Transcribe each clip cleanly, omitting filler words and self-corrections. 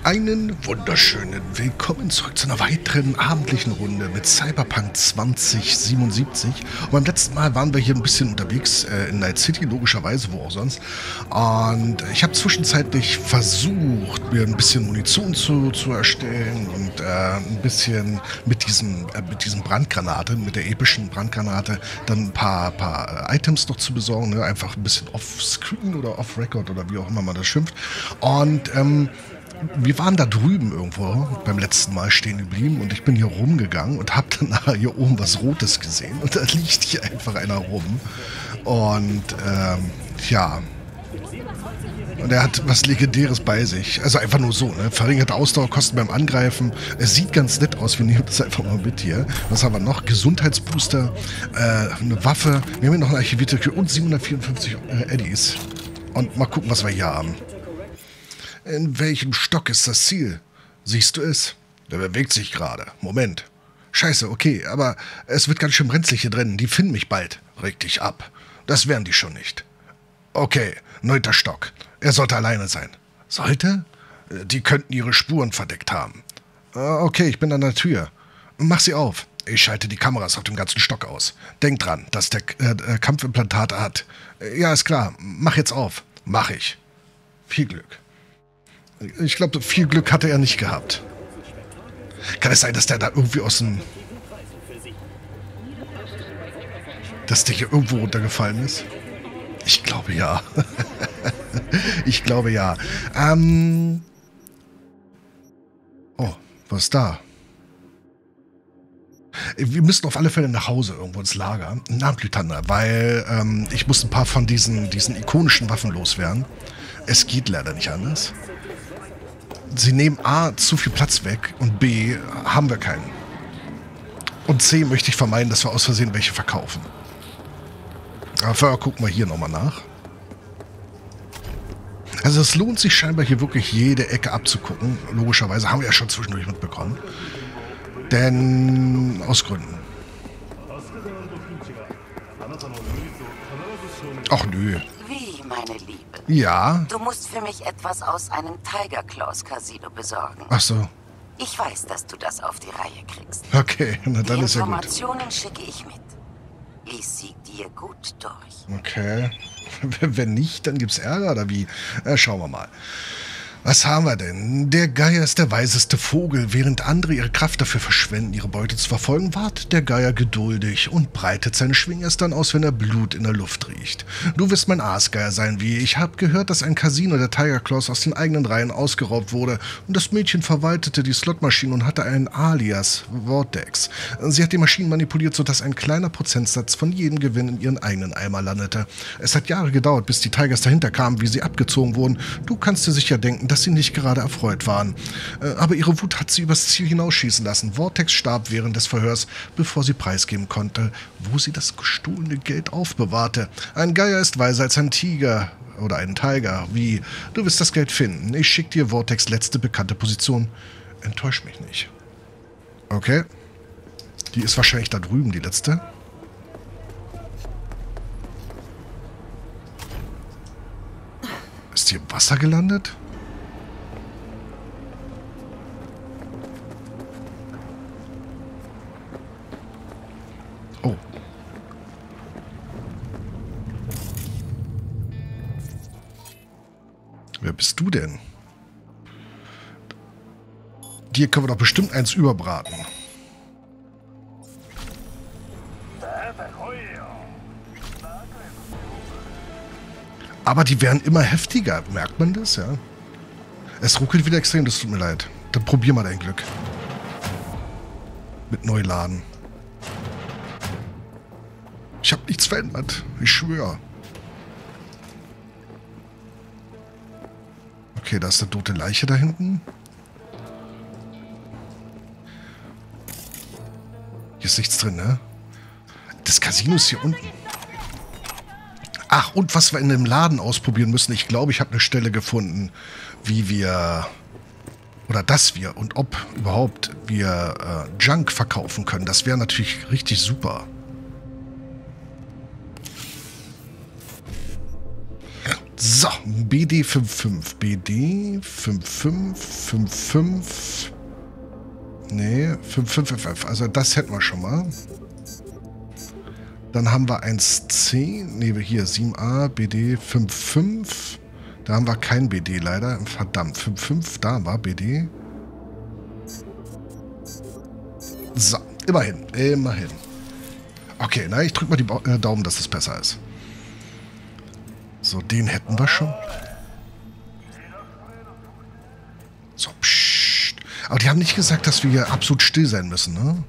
Einen wunderschönen Willkommen zurück zu einer weiteren abendlichen Runde mit Cyberpunk 2077. Und beim letzten Mal waren wir hier ein bisschen unterwegs in Night City, logischerweise, wo auch sonst. Und ich habe zwischenzeitlich versucht, mir ein bisschen Munition zu erstellen und ein bisschen mit diesem Brandgranate, mit der epischen Brandgranate, dann ein paar Items noch zu besorgen. Ne? Einfach ein bisschen off-screen oder off-record oder wie auch immer man das schimpft. Und wir waren da drüben irgendwo beim letzten Mal stehen geblieben und ich bin hier rumgegangen und habe dann hier oben was Rotes gesehen und da liegt hier einfach einer rum und ja, und er hat was Legendäres bei sich, also einfach nur so, ne? Verringerte Ausdauerkosten beim Angreifen, es sieht ganz nett aus, wir nehmen das einfach mal mit hier. Was haben wir noch? Gesundheitsbooster, eine Waffe, wir haben hier noch eine archivierte Tür und 754 Eddies und mal gucken, was wir hier haben. In welchem Stock ist das Ziel? Siehst du es? Der bewegt sich gerade. Moment. Scheiße, okay, aber es wird ganz schön brenzlig hier drin. Die finden mich bald. Reg dich ab. Das wären die schon nicht. Okay, 9. Stock. Er sollte alleine sein. Sollte? Die könnten ihre Spuren verdeckt haben. Okay, ich bin an der Tür. Mach sie auf. Ich schalte die Kameras auf dem ganzen Stock aus. Denk dran, dass der Kampfimplantate hat. Ja, ist klar. Mach jetzt auf. Mach ich. Viel Glück. Ich glaube, viel Glück hatte er nicht gehabt. Kann es sein, dass der da irgendwie aus dem... dass der hier irgendwo runtergefallen ist? Ich glaube ja. Ich glaube ja. Oh, was ist da? Wir müssen auf alle Fälle nach Hause irgendwo ins Lager. Nachtlytander, weil ich muss ein paar von diesen ikonischen Waffen loswerden. Es geht leider nicht anders. Sie nehmen A, zu viel Platz weg und B, haben wir keinen. Und C, möchte ich vermeiden, dass wir aus Versehen welche verkaufen. Aber vorher gucken wir hier nochmal nach. Also es lohnt sich scheinbar hier wirklich jede Ecke abzugucken. Logischerweise haben wir ja schon zwischendurch mitbekommen. Denn aus Gründen. Ach nö. Wie, meine Liebe? Ja. Du musst für mich etwas aus einem Tiger Claws Casino besorgen. Ach so. Ich weiß, dass du das auf die Reihe kriegst. Okay, na dann ist ja gut. Die Informationen schicke ich mit. Lies sie dir gut durch. Okay. Wenn nicht, dann gibt's Ärger oder wie? Schauen wir mal. Was haben wir denn? Der Geier ist der weiseste Vogel. Während andere ihre Kraft dafür verschwenden, ihre Beute zu verfolgen, wartet der Geier geduldig und breitet seine Schwingen erst dann aus, wenn er Blut in der Luft riecht. Du wirst mein Aasgeier sein, wie ich habe gehört, dass ein Casino der Tiger Claws aus den eigenen Reihen ausgeraubt wurde und das Mädchen verwaltete die Slotmaschine und hatte einen Alias, Vortex. Sie hat die Maschinen manipuliert, sodass ein kleiner Prozentsatz von jedem Gewinn in ihren eigenen Eimer landete. Es hat Jahre gedauert, bis die Tigers dahinter kamen, wie sie abgezogen wurden. Du kannst dir sicher denken, dass sie nicht gerade erfreut waren. Aber ihre Wut hat sie übers Ziel hinausschießen lassen. Vortex starb während des Verhörs, bevor sie preisgeben konnte, wo sie das gestohlene Geld aufbewahrte. Ein Geier ist weiser als ein Tiger oder ein Tiger. Wie? Du wirst das Geld finden. Ich schicke dir Vortex letzte bekannte Position. Enttäusch mich nicht. Okay. Die ist wahrscheinlich da drüben, die letzte. Ist die im Wasser gelandet? Oh. Wer bist du denn? Dir können wir doch bestimmt eins überbraten. Aber die werden immer heftiger. Merkt man das, ja? Es ruckelt wieder extrem, das tut mir leid. Dann probier mal dein Glück. Mit Neuladen. Ich habe nichts verändert. Ich schwöre. Okay, da ist eine tote Leiche da hinten. Hier ist nichts drin, ne? Das Casino ist hier unten. Ach, und was wir in dem Laden ausprobieren müssen. Ich glaube, ich habe eine Stelle gefunden, wie wir... Oder dass wir und ob überhaupt wir Junk verkaufen können. Das wäre natürlich richtig super. So, BD 55. BD 55. Nee, 55. Also das hätten wir schon mal. Dann haben wir 1C. Nee, hier 7A, BD 55. Da haben wir kein BD leider. Verdammt, 55, da war BD. So, immerhin, immerhin. Okay, na, ich drücke mal die Daumen, dass es besser ist. So, den hätten wir schon. So, pssst. Aber die haben nicht gesagt, dass wir hier absolut still sein müssen, ne?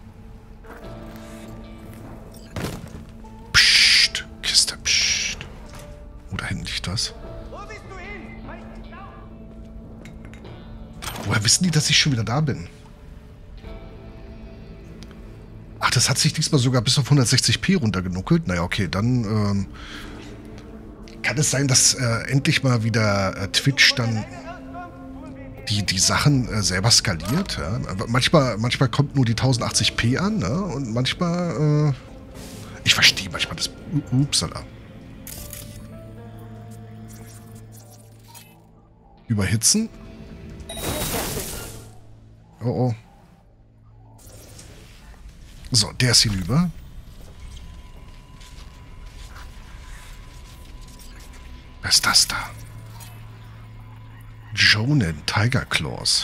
Psst. Kiste, psst. Oh, da hinten liegt was. Woher wissen die, dass ich schon wieder da bin? Ach, das hat sich diesmal sogar bis auf 160p runtergenuckelt. Naja, okay, dann kann es sein, dass endlich mal wieder Twitch dann die Sachen selber skaliert. Ja? Manchmal kommt nur die 1080p an, ne? Und manchmal ich verstehe manchmal das. Upsala. Überhitzen. Oh oh. So, der ist hinüber. Was ist das da? Jonen Tiger Claws.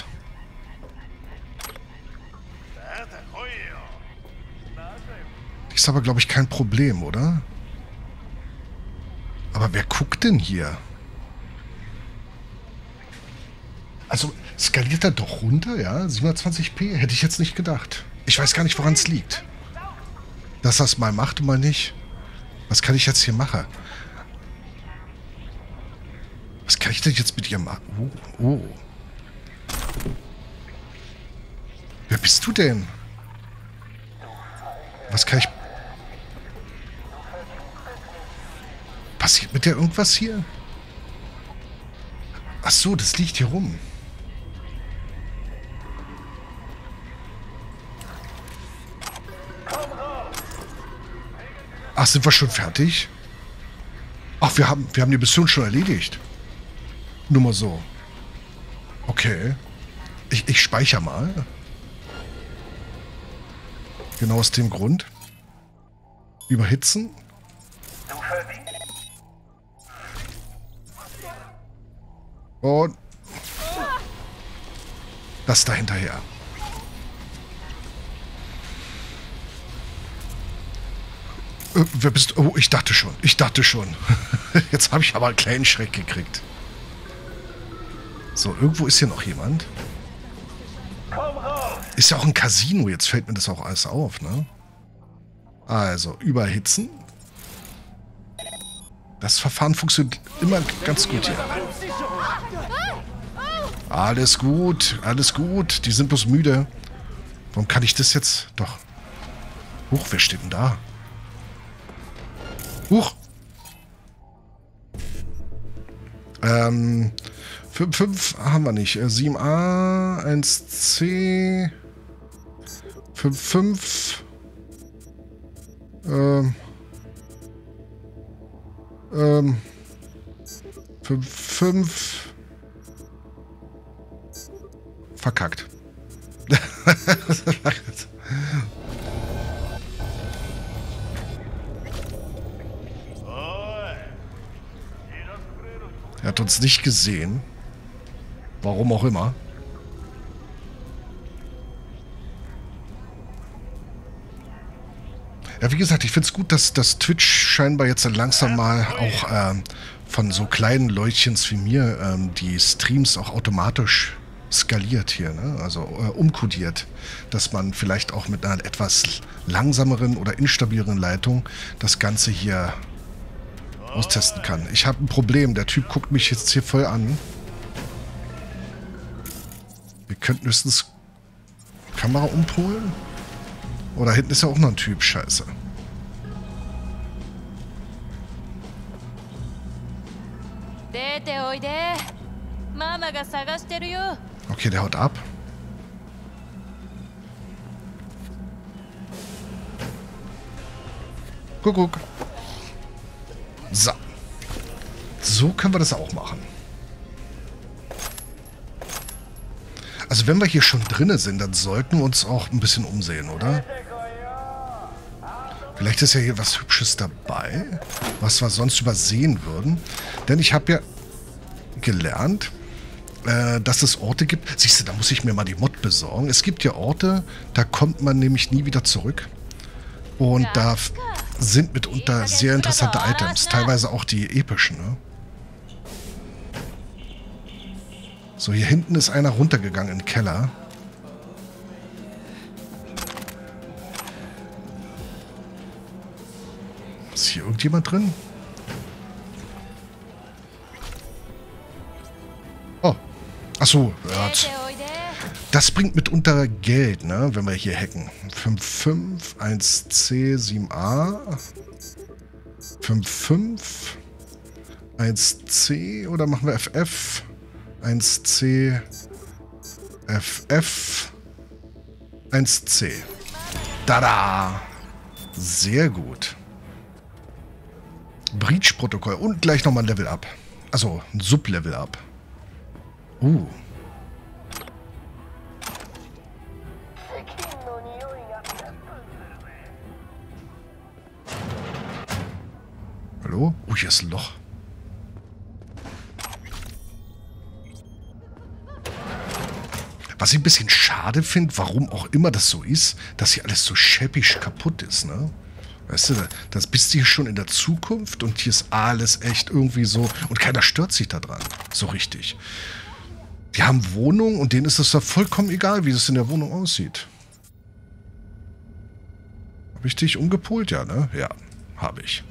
Die ist aber, glaube ich, kein Problem, oder? Aber wer guckt denn hier? Also, skaliert er doch runter, ja? 720p? Hätte ich jetzt nicht gedacht. Ich weiß gar nicht, woran es liegt. Dass das mal macht und mal nicht. Was kann ich jetzt hier machen? Was kann ich denn jetzt mit ihr machen? Oh, oh. Wer bist du denn? Was kann ich... Passiert mit der irgendwas hier? Ach so, das liegt hier rum. Ach, sind wir schon fertig? Ach, wir haben die Mission schon erledigt. Nur mal so. Okay. Ich speichere mal. Genau aus dem Grund. Überhitzen. Und das da hinterher. Wer bist du? Oh, ich dachte schon. Ich dachte schon. Jetzt habe ich aber einen kleinen Schreck gekriegt. So, irgendwo ist hier noch jemand. Ist ja auch ein Casino. Jetzt fällt mir das auch alles auf, ne? Also, überhitzen. Das Verfahren funktioniert immer ganz gut hier. Alles gut, alles gut. Die sind bloß müde. Warum kann ich das jetzt? Doch. Huch, wer steht denn da? Huch. 5 haben wir nicht. 7a, 1c, 5. 5. Verkackt. Er hat uns nicht gesehen. Warum auch immer. Ja, wie gesagt, ich finde es gut, dass Twitch scheinbar jetzt langsam mal auch von so kleinen Leutchens wie mir die Streams auch automatisch skaliert hier, ne? Also umkodiert, dass man vielleicht auch mit einer etwas langsameren oder instabileren Leitung das Ganze hier austesten kann. Ich habe ein Problem. Der Typ guckt mich jetzt hier voll an. Wir könnten höchstens Kamera umpolen. Oder hinten ist ja auch noch ein Typ. Scheiße. Okay, der haut ab. Guck. So. So können wir das auch machen. Also wenn wir hier schon drinnen sind, dann sollten wir uns auch ein bisschen umsehen, oder? Vielleicht ist ja hier was Hübsches dabei, was wir sonst übersehen würden. Denn ich habe ja gelernt, dass es Orte gibt. Siehst du, da muss ich mir mal die Mod besorgen. Es gibt ja Orte, da kommt man nämlich nie wieder zurück. Und da sind mitunter sehr interessante Items. Teilweise auch die epischen, ne? So, hier hinten ist einer runtergegangen in den Keller. Ist hier irgendjemand drin? Oh. Achso, ja. Das bringt mitunter Geld, ne? Wenn wir hier hacken. 5,5, 1C, 7A. 5,5. 1C oder machen wir FF? 1C, FF, 1C. Tada! Sehr gut. Breach-Protokoll und gleich nochmal ein Level Up. Also ein Sub-Level Up. Hallo? Oh, hier ist ein Loch. Was ich ein bisschen schade finde, warum auch immer das so ist, dass hier alles so schäbig kaputt ist, ne? Weißt du, das bist du hier schon in der Zukunft und hier ist alles echt irgendwie so und keiner stört sich da dran, so richtig. Die haben Wohnungen und denen ist es da vollkommen egal, wie es in der Wohnung aussieht. Habe ich dich umgepolt? Ja, ne? Ja, habe ich.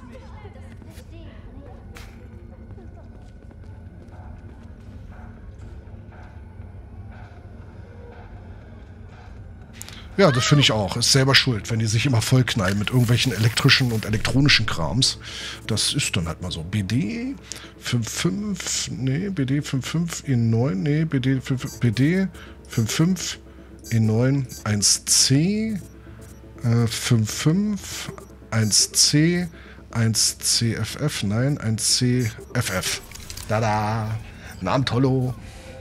Ja, das finde ich auch. Ist selber schuld, wenn die sich immer vollknallen mit irgendwelchen elektrischen und elektronischen Krams. Das ist dann halt mal so. BD 5.5, nee, BD 5.5 E9, nee, BD 5.5 E9 1C, 5.5 1C, 1CFF, nein, 1CFF. Tada! Namen Tollo.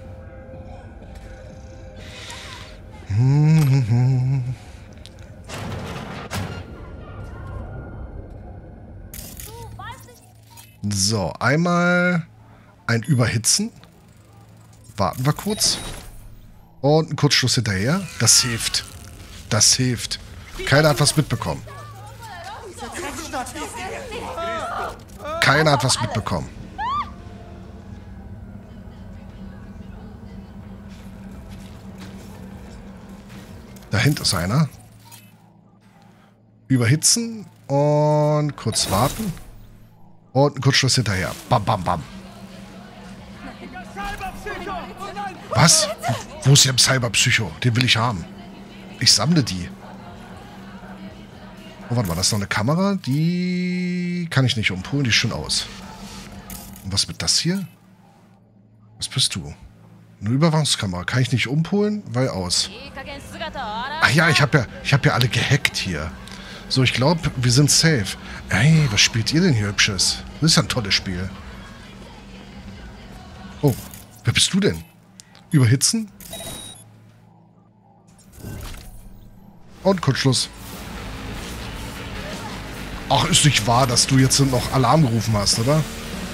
So, einmal ein Überhitzen. Warten wir kurz. Und ein Kurzschluss hinterher. Das hilft. Das hilft. Keiner hat was mitbekommen. Keiner hat was mitbekommen. Dahinter ist einer. Überhitzen und kurz warten. Und ein Kurzschluss hinterher. Bam, bam, bam. Was? Wo ist der Cyberpsycho? Den will ich haben. Ich sammle die. Oh, warte mal, das ist noch eine Kamera. Die kann ich nicht umpolen, die ist schon aus. Und was mit das hier? Was bist du? Eine Überwachungskamera. Kann ich nicht umpolen, weil aus. Ach ja, ich hab ja alle gehackt hier. So, ich glaube, wir sind safe. Ey, was spielt ihr denn hier Hübsches? Das ist ja ein tolles Spiel. Oh, wer bist du denn? Überhitzen? Und Kurzschluss. Ach, ist nicht wahr, dass du jetzt noch Alarm gerufen hast, oder?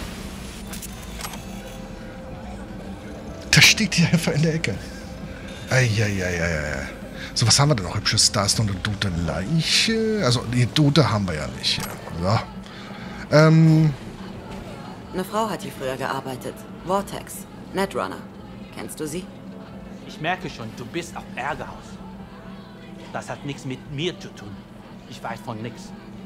Da steht die einfach in der Ecke. Eieieiei. So, was haben wir denn noch Hübsches? Da ist noch eine tote Leiche. Also, die tote haben wir ja nicht hier. So. Eine Frau hat hier früher gearbeitet. Vortex. Netrunner. Kennst du sie? Ich merke schon, du bist auf Ärgerhaus. Das hat nichts mit mir zu tun. Ich weiß von nichts.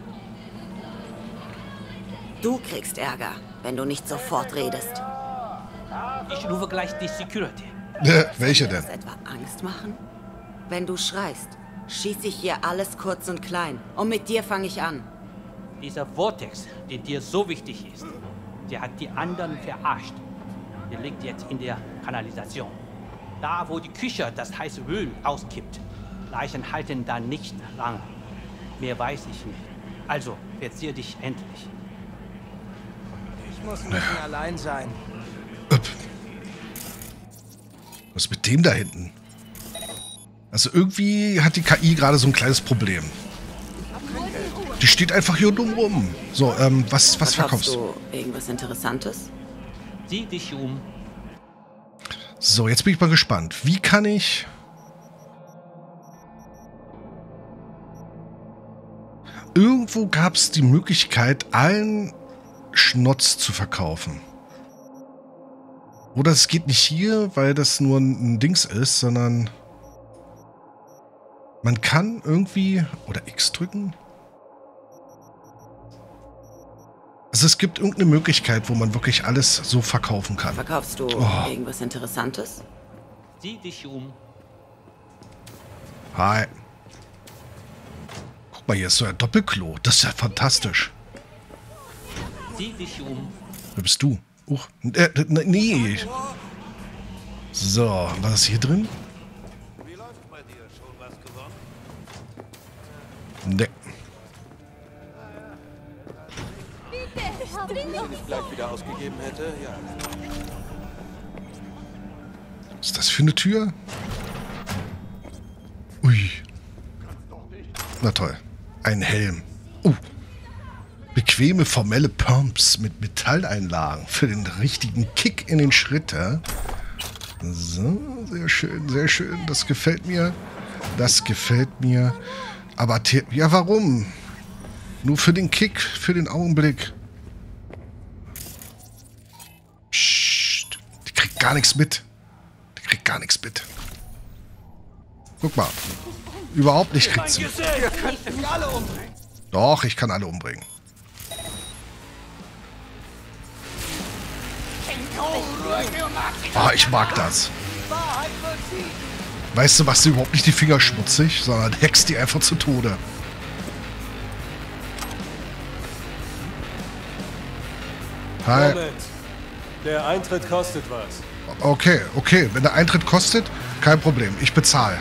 Du kriegst Ärger, wenn du nicht sofort redest. Ich rufe gleich die Security. Welche denn? Soll dir das etwa Angst machen? Wenn du schreist, schieße ich hier alles kurz und klein. Und mit dir fange ich an. Dieser Vortex, der dir so wichtig ist, der hat die anderen verarscht. Der liegt jetzt in der Kanalisation. Da, wo die Küche das heiße Öl auskippt. Leichen halten da nicht lange. Mehr weiß ich nicht. Also, verzieh dich endlich. muss nicht allein sein. Was ist mit dem da hinten? Also irgendwie hat die KI gerade so ein kleines Problem. Die steht einfach hier dumm rum. So, was verkaufst du? Irgendwas Interessantes? Sieh dich um. So, jetzt bin ich mal gespannt. Wie kann ich... Irgendwo gab es die Möglichkeit, allen Schnotz zu verkaufen. Oder es geht nicht hier, weil das nur ein Dings ist, sondern man kann irgendwie... Oder X drücken? Also es gibt irgendeine Möglichkeit, wo man wirklich alles so verkaufen kann. Verkaufst du irgendwas Interessantes? Sieh dich um. Hi. Guck mal, hier ist so ein Doppelklo. Das ist ja fantastisch. Sieh dich um. Wer bist du? Nee. So, was ist hier drin? Wie läuft bei dir? Schon was gewonnen? Nee. Wenn ich gleich wieder ausgegeben hätte, ja. Was ist das für eine Tür? Ui. Na toll. Ein Helm. Bequeme, formelle Pumps mit Metalleinlagen für den richtigen Kick in den Schritt. Ja? So, sehr schön, sehr schön. Das gefällt mir. Das gefällt mir. Aber, ja, warum? Nur für den Kick, für den Augenblick. Psst. Die kriegt gar nichts mit. Die kriegt gar nichts mit. Guck mal. Überhaupt nicht kriegt sie mit. Ihr könnt mich alle umbringen. Doch, ich kann alle umbringen. Ah, ich mag das. Weißt du, machst du überhaupt nicht die Finger schmutzig, sondern hackst die einfach zu Tode. Hi. Moment. Der Eintritt kostet was. Okay, okay. Wenn der Eintritt kostet, kein Problem. Ich bezahle.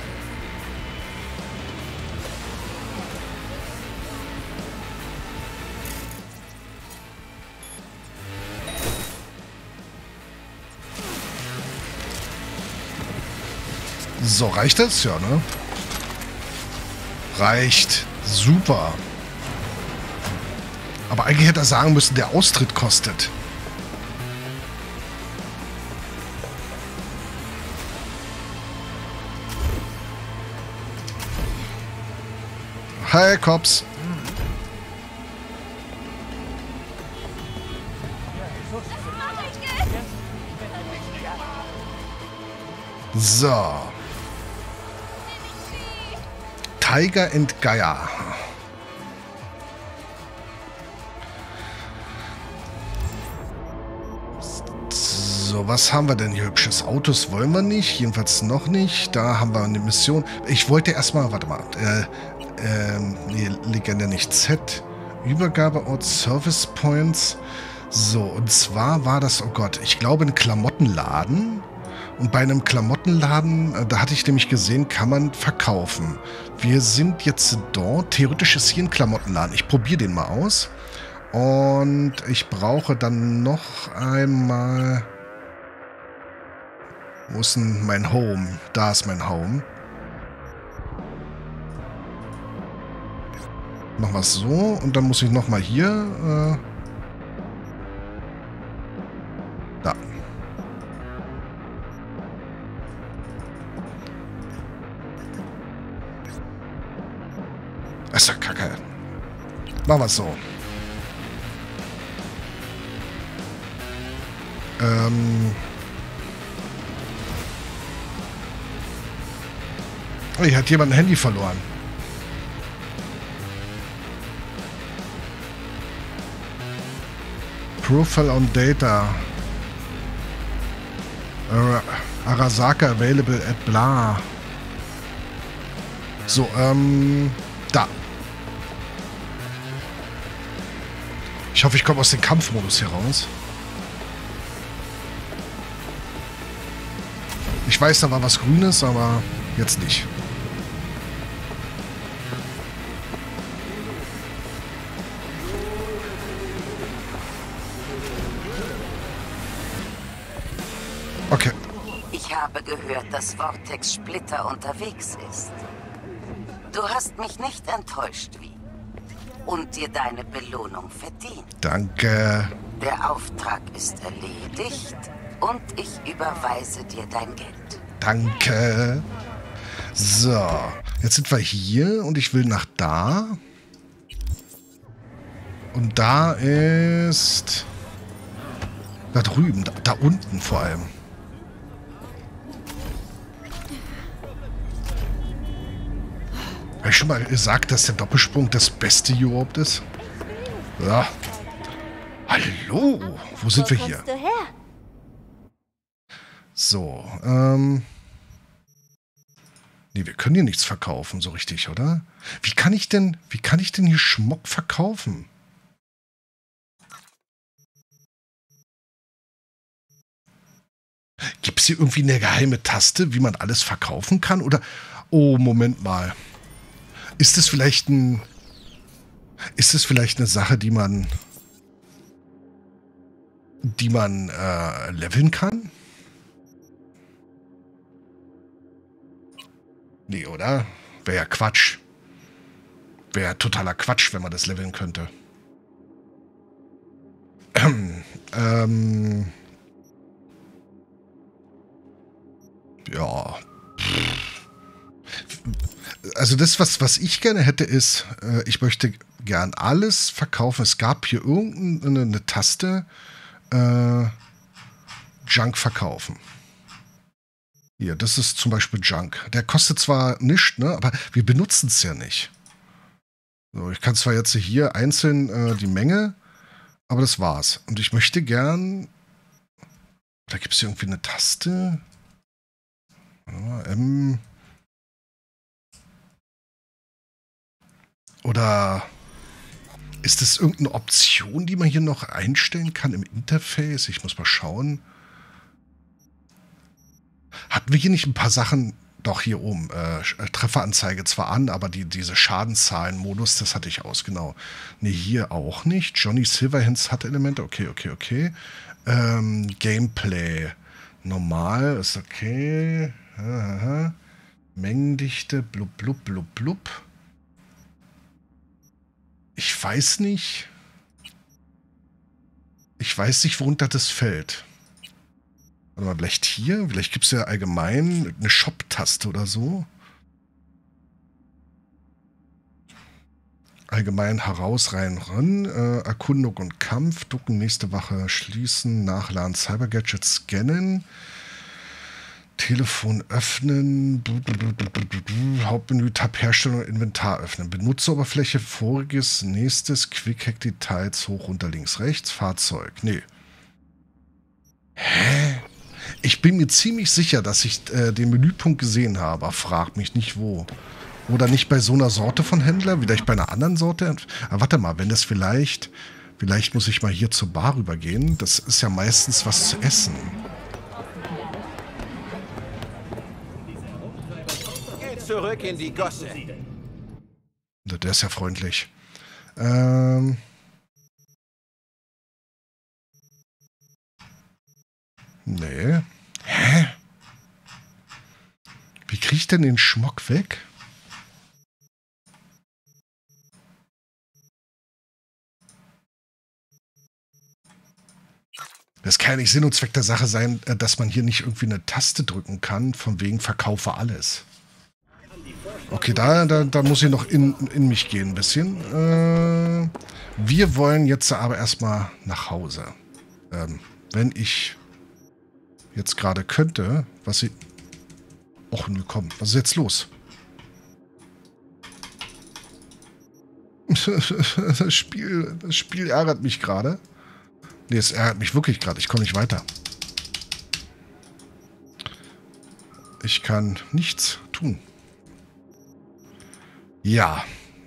So, reicht das? Ja, ne? Reicht. Super. Aber eigentlich hätte er sagen müssen, der Austritt kostet. Hi, Cops. So. Tiger and Gaia. So, was haben wir denn hier hübsches? Autos wollen wir nicht, jedenfalls noch nicht. Da haben wir eine Mission. Ich wollte erstmal, warte mal, nee, Legende nicht. Z, Übergabeort, Service Points. So, und zwar war das, oh Gott, ich glaube ein Klamottenladen. Und bei einem Klamottenladen, da hatte ich nämlich gesehen, kann man verkaufen. Wir sind jetzt dort. Theoretisch ist hier ein Klamottenladen. Ich probiere den mal aus. Und ich brauche dann noch einmal... Wo ist denn mein Home? Da ist mein Home. Machen wir es so. Und dann muss ich nochmal hier... da. Das ist ja kacke. Machen wir es so. Oh, hier hat jemand ein Handy verloren. Profile on Data. Arasaka available at bla. So, da. Ich hoffe, ich komme aus dem Kampfmodus hier raus. Ich weiß, da war was Grünes, aber jetzt nicht. Ich habe gehört, dass Vortex Splitter unterwegs ist. Du hast mich nicht enttäuscht, wie? Und dir deine Belohnung verdient. Danke. Der Auftrag ist erledigt und ich überweise dir dein Geld. Danke. So, jetzt sind wir hier und ich will nach da. Und da ist... Da drüben, da unten vor allem. Habe ich schon mal gesagt, dass der Doppelsprung das Beste hier überhaupt ist? Ja. Hallo, wo sind wir hier? Wo kommst du her? So, nee, wir können hier nichts verkaufen, so richtig, oder? Wie kann ich denn hier Schmuck verkaufen? Gibt es hier irgendwie eine geheime Taste, wie man alles verkaufen kann? Oder, oh, Moment mal. Ist das vielleicht eine Sache, die man leveln kann? Nee, oder? Wäre ja Quatsch. Wäre ja totaler Quatsch, wenn man das leveln könnte. Ja. Also das, was ich gerne hätte, ist, ich möchte gern alles verkaufen. Es gab hier irgendeine Taste, Junk verkaufen. Hier, das ist zum Beispiel Junk. Der kostet zwar nichts, ne, aber wir benutzen es ja nicht. So, ich kann zwar jetzt hier einzeln die Menge, aber das war's. Und ich möchte gern... Da gibt es irgendwie eine Taste. M... Oder ist das irgendeine Option, die man hier noch einstellen kann im Interface? Ich muss mal schauen. Hatten wir hier nicht ein paar Sachen? Doch, hier oben. Trefferanzeige zwar an, aber diese Schadenszahlen-Modus, das hatte ich aus, genau. Ne, hier auch nicht. Johnny Silverhands hat Elemente. Okay. Gameplay. Normal ist okay. Mengendichte. Blub. Ich weiß nicht, worunter das fällt. Warte mal, vielleicht gibt es ja allgemein eine Shop-Taste oder so. Allgemein heraus, rein, ran. Erkundung und Kampf. Ducken, nächste Wache schließen. Nachladen, Cybergadgets scannen. Telefon öffnen. Hauptmenü, Tab Herstellung, Inventar öffnen. Benutzeroberfläche, voriges, nächstes, Quick-Hack-Details, hoch, runter, links, rechts. Fahrzeug. Nee. Hä? Ich bin mir ziemlich sicher, dass ich den Menüpunkt gesehen habe. Frag mich nicht wo. Oder nicht bei so einer Sorte von Händler, vielleicht bei einer anderen Sorte. Aber warte mal, wenn das vielleicht muss ich mal hier zur Bar rübergehen. Das ist ja meistens was zu essen. Geht zurück in die Gosse. Der ist ja freundlich. Nee. Hä? Wie kriege ich denn den Schmuck weg? Das kann ja nicht Sinn und Zweck der Sache sein, dass man hier nicht irgendwie eine Taste drücken kann, von wegen verkaufe alles. Okay, da muss ich noch in mich gehen ein bisschen. Wir wollen jetzt aber erstmal nach Hause. Wenn ich jetzt gerade könnte, was ich... Och, nö, komm, was ist jetzt los? Das Spiel ärgert mich gerade. Nee, es ärgert mich wirklich gerade. Ich komme nicht weiter. Ich kann nichts tun. Ja.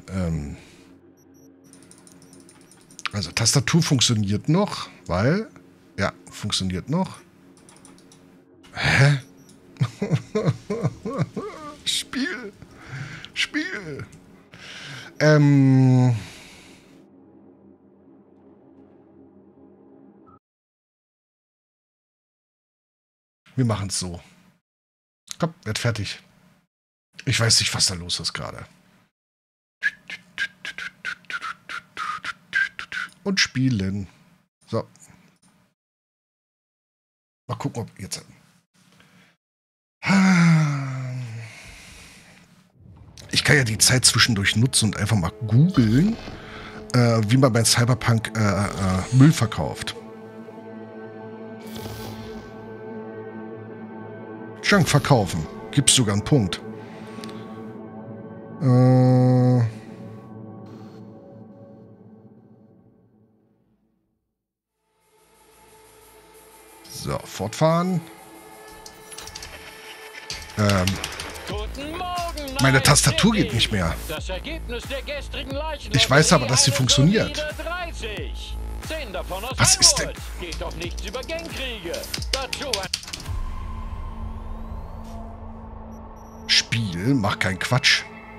Also Tastatur funktioniert noch, weil... Ja, funktioniert noch. Hä? Spiel. Wir machen es so. Komm, werd fertig. Ich weiß nicht, was da los ist gerade. Und spielen. So. Mal gucken, ob jetzt... Ich kann ja die Zeit zwischendurch nutzen und einfach mal googeln, wie man bei Cyberpunk Müll verkauft. Junk verkaufen. Gibt's sogar einen Punkt. So, fortfahren. Meine Tastatur geht nicht mehr. Ich weiß aber, dass sie funktioniert. Was ist denn? Spiel, mach keinen Quatsch.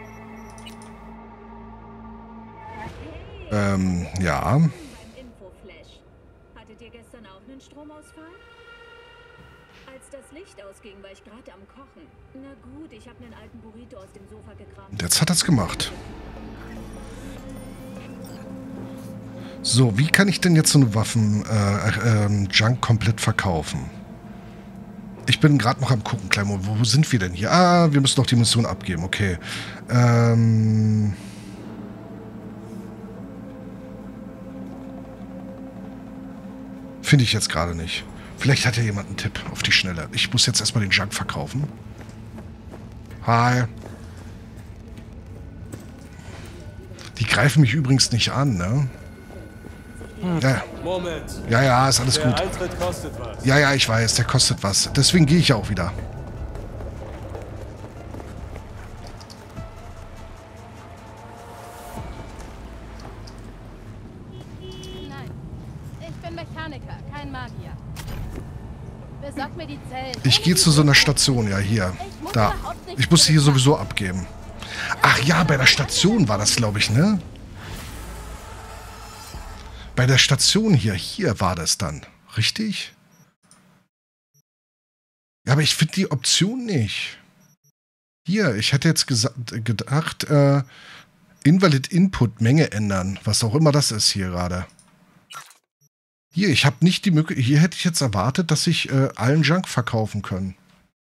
Ja. Hattet ihr gestern auch einen Stromausfall? Als das Licht ausging, war ich gerade am Kochen. Na gut, ich habe einen alten Burrito aus dem Sofa gekramt. Jetzt hat er's gemacht. So, wie kann ich denn jetzt so eine Waffen-Junk komplett verkaufen? Ich bin gerade noch am gucken, Kleimo. Wo sind wir denn hier? Ah, wir müssen doch die Mission abgeben. Okay. Finde ich jetzt gerade nicht. Vielleicht hat ja jemand einen Tipp auf die Schnelle. Ich muss jetzt erstmal den Junk verkaufen. Hi. Die greifen mich übrigens nicht an, ne? Ja. Moment. Ja, ist alles gut. Der Eintritt kostet was. Ja, ich weiß, der kostet was. Deswegen gehe ich ja auch wieder. Nein, ich bin Mechaniker, kein Magier. Besorg mir die Zellen. Ich gehe zu so einer Station, ja, hier. Da. Ich muss sie hier sowieso abgeben. Ach ja, bei der Station war das, glaube ich, ne? Bei der Station hier war das dann. Richtig? Ja, aber ich finde die Option nicht. Hier, ich hätte jetzt gedacht, Invalid Input, Menge ändern. Was auch immer das ist hier gerade. Hier, ich habe nicht die Möglichkeit. Hier hätte ich jetzt erwartet, dass ich allen Junk verkaufen können.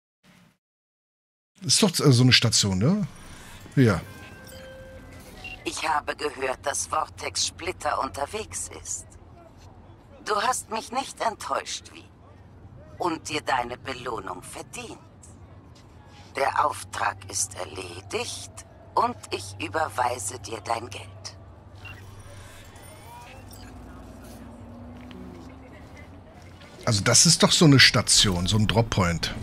Ist doch so eine Station, ne? Hier. Ich habe gehört, dass Vortex Splitter unterwegs ist. Du hast mich nicht enttäuscht, wie? Und dir deine Belohnung verdient. Der Auftrag ist erledigt und ich überweise dir dein Geld. Also das ist doch so eine Station, so ein Droppoint.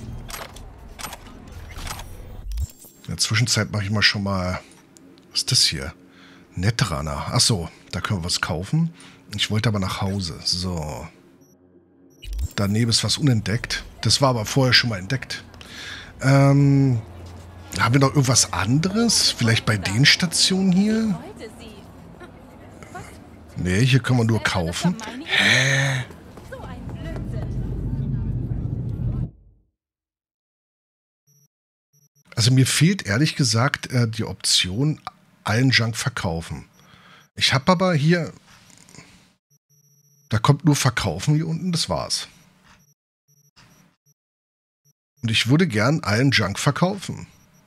In der Zwischenzeit mache ich mal schon mal... Was ist das hier? Netrunner. Achso, da können wir was kaufen. Ich wollte aber nach Hause. So. Daneben ist was unentdeckt. Das war aber vorher schon mal entdeckt. Haben wir noch irgendwas anderes? Vielleicht bei den Stationen hier? Nee, hier können wir nur kaufen. Hä? Also mir fehlt ehrlich gesagt die Option allen Junk verkaufen. Ich habe aber hier... Da kommt nur verkaufen hier unten, das war's. Und ich würde gern allen Junk verkaufen.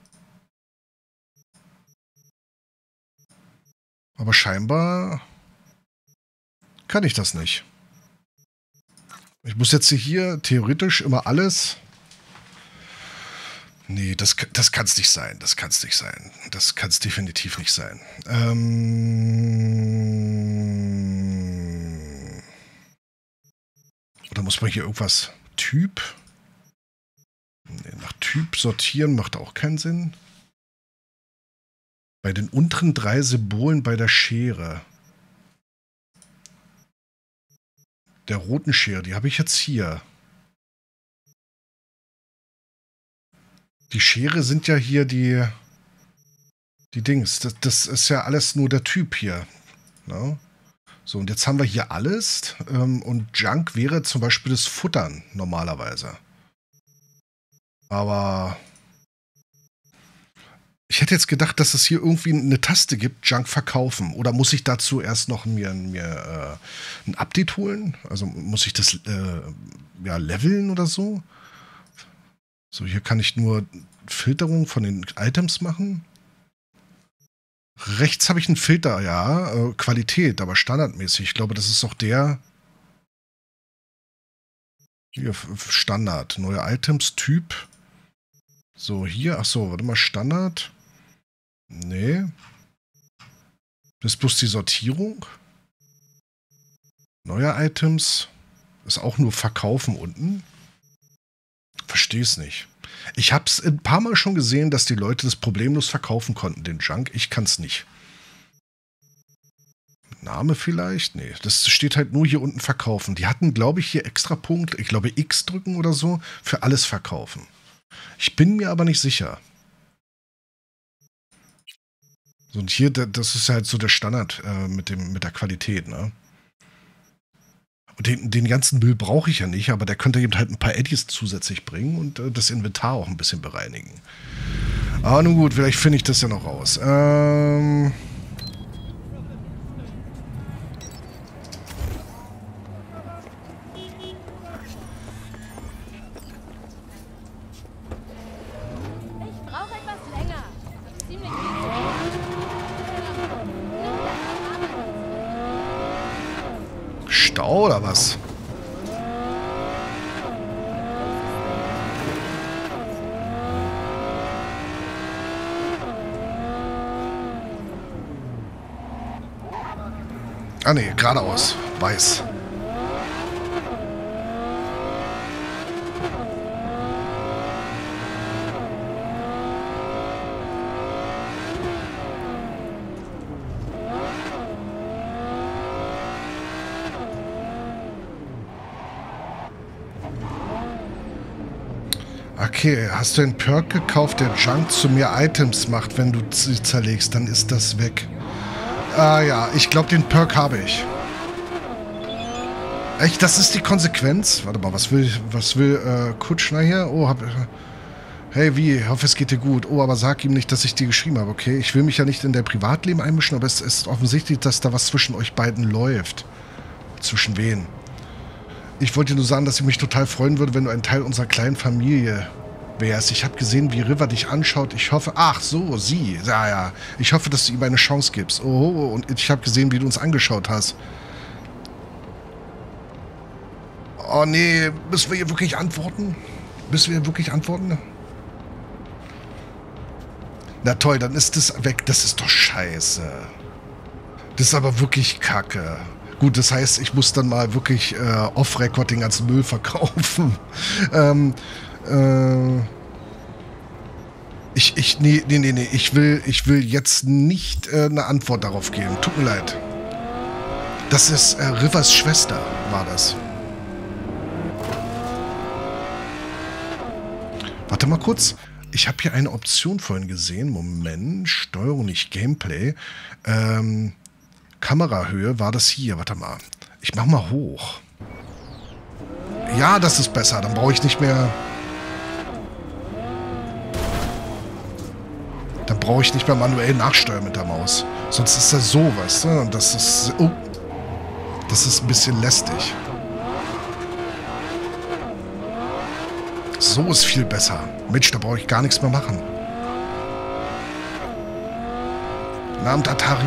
Aber scheinbar kann ich das nicht. Ich muss jetzt hier theoretisch immer alles... Nee, das kann es nicht sein. Das kann es nicht sein. Das kann es definitiv nicht sein. Oder muss man hier irgendwas... Typ? Nee, nach Typ sortieren macht auch keinen Sinn. Bei den unteren 3 Symbolen bei der Schere. Der roten Schere, die habe ich jetzt hier. Die Schere sind ja hier die Dings. Das ist ja alles nur der Typ hier. No? So, und jetzt haben wir hier alles. Und Junk wäre zum Beispiel das Futtern normalerweise. Aber ich hätte jetzt gedacht, dass es hier irgendwie eine Taste gibt, Junk verkaufen. Oder muss ich dazu erst noch mir ein Update holen? Also muss ich das leveln oder so? So, hier kann ich nur Filterung von den Items machen. Rechts habe ich einen Filter, ja, Qualität, aber standardmäßig. Ich glaube, das ist auch der hier, Standard. Neue Items, Typ. So, hier, achso, warte mal, Standard. Nee. Das ist bloß die Sortierung. Neue Items. Ist auch nur Verkaufen unten. Verstehe es nicht. Ich habe es ein paar Mal schon gesehen, dass die Leute das problemlos verkaufen konnten, den Junk. Ich kann es nicht. Name vielleicht? Nee, das steht halt nur hier unten verkaufen. Die hatten, glaube ich, hier extra Punkt, ich glaube X drücken oder so, für alles verkaufen. Ich bin mir aber nicht sicher. So, und hier, das ist halt so der Standard mit der Qualität, ne? Und den ganzen Müll brauche ich ja nicht, aber der könnte eben halt ein paar Eddies zusätzlich bringen und das Inventar auch ein bisschen bereinigen. Aber nun gut, vielleicht finde ich das ja noch raus. Stau oder was? Ah ne, geradeaus. Weiß. Okay, hast du einen Perk gekauft, der Junk zu mehr Items macht, wenn du sie zerlegst, dann ist das weg. Ah ja, ich glaube, den Perk habe ich. Echt, das ist die Konsequenz? Warte mal, was will Kutschner hier? Oh, hey, wie? Ich hoffe, es geht dir gut. Oh, aber sag ihm nicht, dass ich dir geschrieben habe, okay? Ich will mich ja nicht in dein Privatleben einmischen, aber es ist offensichtlich, dass da was zwischen euch beiden läuft. Zwischen wen? Ich wollte dir nur sagen, dass ich mich total freuen würde, wenn du ein Teil unserer kleinen Familie wärst. Ich habe gesehen, wie River dich anschaut. Ich hoffe... Ach so, sie. Ja, ja. Ich hoffe, dass du ihm eine Chance gibst. Oh, und ich habe gesehen, wie du uns angeschaut hast. Oh, nee. Müssen wir ihr wirklich antworten? Na toll, dann ist das weg. Das ist doch scheiße. Das ist aber wirklich kacke. Gut, das heißt, ich muss dann mal wirklich off-Record den ganzen Müll verkaufen. Nee. Ich will jetzt nicht eine Antwort darauf geben. Tut mir leid. Das ist Rivers Schwester, war das. Warte mal kurz. Ich habe hier eine Option vorhin gesehen. Moment. Steuerung, nicht Gameplay. Kamerahöhe war das hier. Warte mal. Ich mach mal hoch. Ja, das ist besser. Dann brauche ich nicht mehr... Dann brauche ich nicht mehr manuell nachsteuern mit der Maus. Sonst ist das so, weißt du? Und das ist... Oh, das ist ein bisschen lästig. So ist viel besser. Mensch, da brauche ich gar nichts mehr machen. Guten Abend, Atari.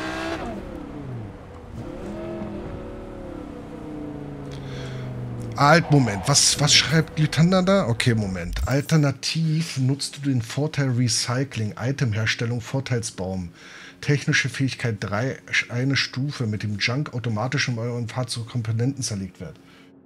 Moment, was schreibt Lytanda da? Okay, Moment. Alternativ nutzt du den Vorteil Recycling, Itemherstellung, Vorteilsbaum. Technische Fähigkeit 3, eine Stufe, mit dem Junk automatisch in euren Fahrzeugkomponenten zerlegt wird.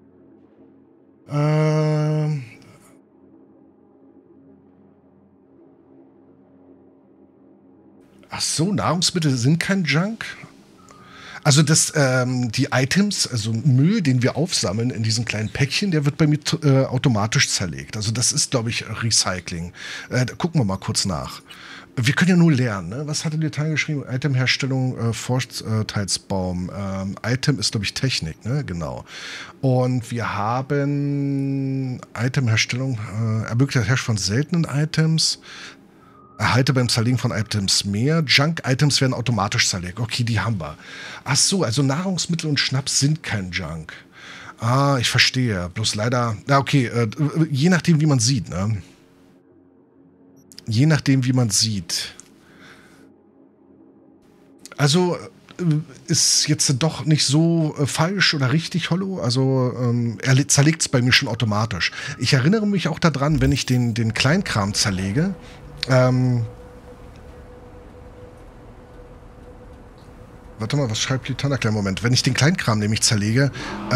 Ach so, Nahrungsmittel sind kein Junk? Also die Items, also Müll, den wir aufsammeln in diesen kleinen Päckchen, der wird bei mir automatisch zerlegt. Also das ist, glaube ich, Recycling. Gucken wir mal kurz nach. Wir können ja nur lernen, ne? Was hatte die Teil geschrieben? Itemherstellung, Vorteilsbaum. Item ist, glaube ich, Technik, ne? Genau. Und wir haben Itemherstellung, ermöglicht das Herstellen von seltenen Items. Erhalte beim Zerlegen von Items mehr. Junk-Items werden automatisch zerlegt. Okay, die haben wir. Ach so, also Nahrungsmittel und Schnaps sind kein Junk. Ah, ich verstehe. Bloß leider... Ja, okay, je nachdem, wie man sieht, ne? Je nachdem, wie man sieht. Also ist jetzt doch nicht so falsch oder richtig, Hollow. Also er zerlegt es bei mir schon automatisch. Ich erinnere mich auch daran, wenn ich den Kleinkram zerlege. Warte mal, was schreibt Litana? Kleinen Moment. Wenn ich den Kleinkram nämlich zerlege,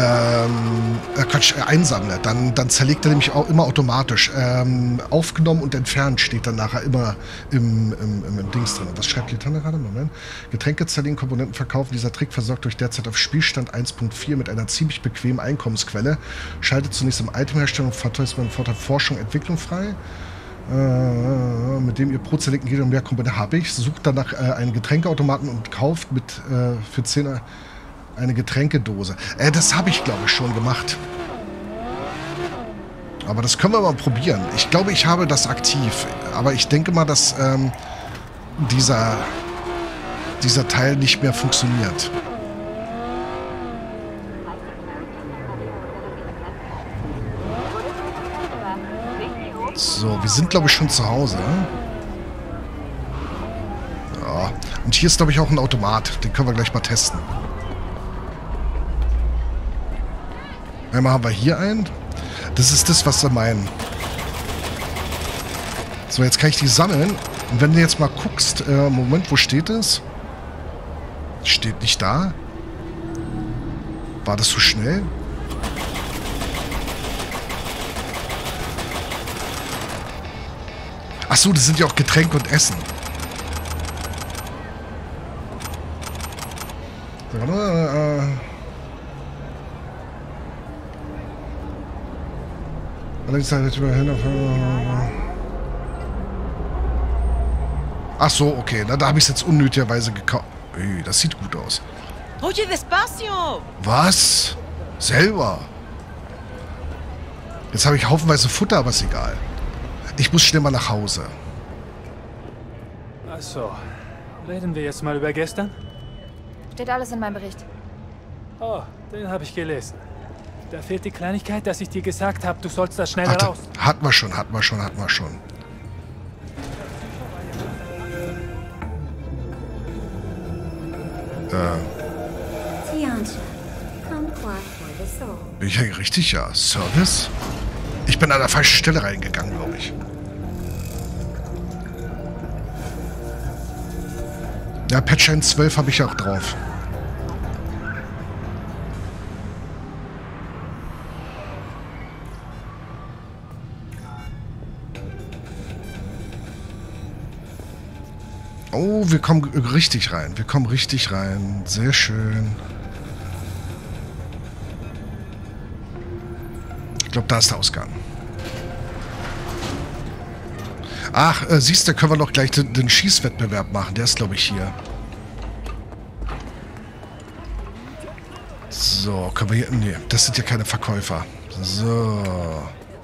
einsammle, dann zerlegt er nämlich auch immer automatisch. Aufgenommen und entfernt steht dann nachher immer im Dings drin. Was schreibt Litana gerade? Moment. Getränke zerlegen, Komponenten verkaufen. Dieser Trick versorgt euch derzeit auf Spielstand 1.4 mit einer ziemlich bequemen Einkommensquelle. Schaltet zunächst im Itemherstellung Vorteil Forschung, Entwicklung frei. Mit dem ihr pro zerlegten Gegner mehr Komponenten habe ich. Sucht danach einen Getränkeautomaten und kauft für 10 eine Getränkedose. Das habe ich, glaube ich, schon gemacht. Aber das können wir mal probieren. Ich glaube, ich habe das aktiv. Aber ich denke mal, dass dieser Teil nicht mehr funktioniert. So, wir sind, glaube ich, schon zu Hause. Ja. Und hier ist, glaube ich, auch ein Automat. Den können wir gleich mal testen. Einmal haben wir hier einen. Das ist das, was sie meinen. So, jetzt kann ich die sammeln. Und wenn du jetzt mal guckst, Moment, wo steht es? Steht nicht da. War das so schnell? Achso, das sind ja auch Getränke und Essen. Ach so, okay. Da habe ich es jetzt unnötigerweise gekauft. Das sieht gut aus. Oye, despacio! Was? Selber? Jetzt habe ich haufenweise Futter, aber ist egal. Ich muss schnell mal nach Hause. Ach so. Reden wir jetzt mal über gestern? Steht alles in meinem Bericht. Oh, den habe ich gelesen. Da fehlt die Kleinigkeit, dass ich dir gesagt habe, du sollst da schnell raus. Hatten wir schon. Bin ich ja richtig, ja. Service? Ich bin an der falschen Stelle reingegangen, glaube ich. Ja, Patch 1.12 habe ich auch drauf. Oh, wir kommen richtig rein. Sehr schön. Ich glaube, da ist der Ausgang. Ach, siehst du, können wir doch gleich den Schießwettbewerb machen. Der ist, glaube ich, hier. So, können wir hier... Nee, das sind ja keine Verkäufer. So.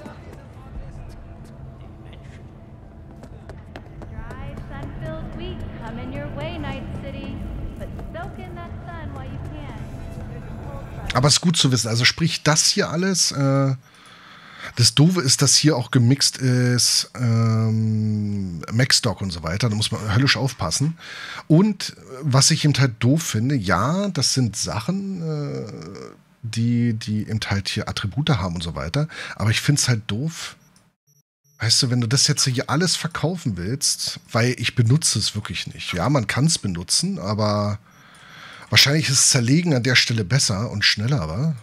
Aber es ist gut zu wissen. Also sprich, das hier alles... Das Doofe ist, dass hier auch gemixt ist Macstock und so weiter. Da muss man höllisch aufpassen. Und was ich eben halt doof finde, ja, das sind Sachen, die eben halt hier Attribute haben und so weiter. Aber ich finde es halt doof. Weißt du, wenn du das jetzt hier alles verkaufen willst, weil ich benutze es wirklich nicht. Ja, man kann es benutzen, aber wahrscheinlich ist Zerlegen an der Stelle besser und schneller, aber...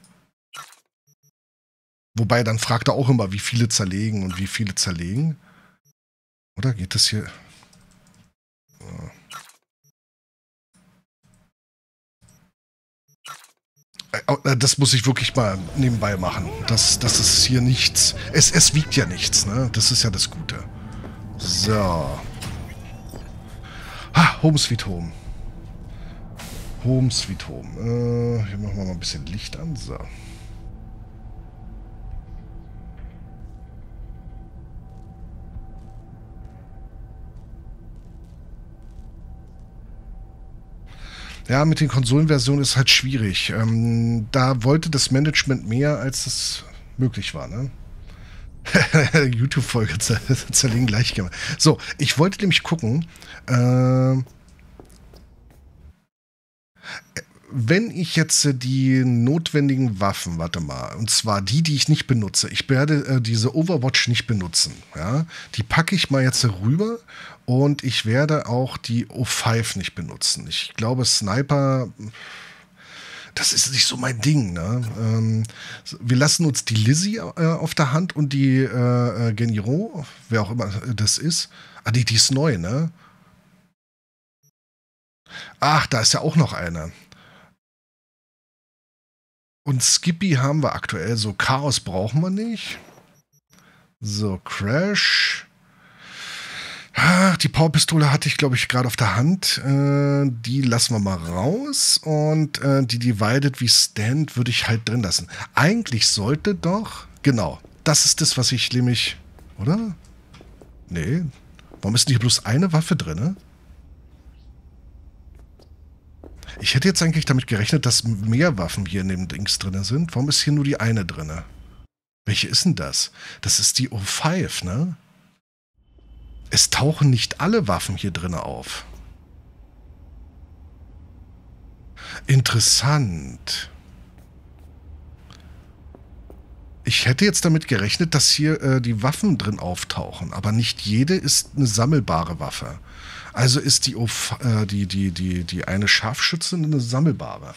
Wobei, dann fragt er auch immer, wie viele zerlegen und wie viele zerlegen. Oder geht das hier? Das muss ich wirklich mal nebenbei machen. Das ist hier nichts. Es wiegt ja nichts, ne? Das ist ja das Gute. So. Home Sweet Home. Home Sweet Home. Hier machen wir mal ein bisschen Licht an. So. Ja, mit den Konsolenversionen ist halt schwierig. Da wollte das Management mehr, als es möglich war, ne? YouTube-Folge zerlegen gleich gemacht. So, ich wollte nämlich gucken, wenn ich jetzt die notwendigen Waffen, warte mal, und zwar die ich nicht benutze, ich werde diese Overwatch nicht benutzen, ja, die packe ich mal jetzt rüber und ich werde auch die O5 nicht benutzen. Ich glaube, Sniper, das ist nicht so mein Ding, ne? Wir lassen uns die Lizzie auf der Hand und die Geniro, wer auch immer das ist. Ah, die ist neu, ne? Ach, da ist ja auch noch eine. Und Skippy haben wir aktuell. So, Chaos brauchen wir nicht. So, Crash. Ach, die Powerpistole hatte ich, glaube ich, gerade auf der Hand. Die lassen wir mal raus. Und die Divided wie Stand würde ich halt drin lassen. Eigentlich sollte doch... Genau, das ist das, was ich nämlich... Oder? Nee. Warum ist nicht bloß eine Waffe drin? Ich hätte jetzt eigentlich damit gerechnet, dass mehr Waffen hier in dem Dings drin sind. Warum ist hier nur die eine drin? Welche ist denn das? Das ist die O5, ne? Es tauchen nicht alle Waffen hier drin auf. Interessant. Ich hätte jetzt damit gerechnet, dass hier die Waffen drin auftauchen, aber nicht jede ist eine sammelbare Waffe. Also ist die eine Scharfschützin eine sammelbare.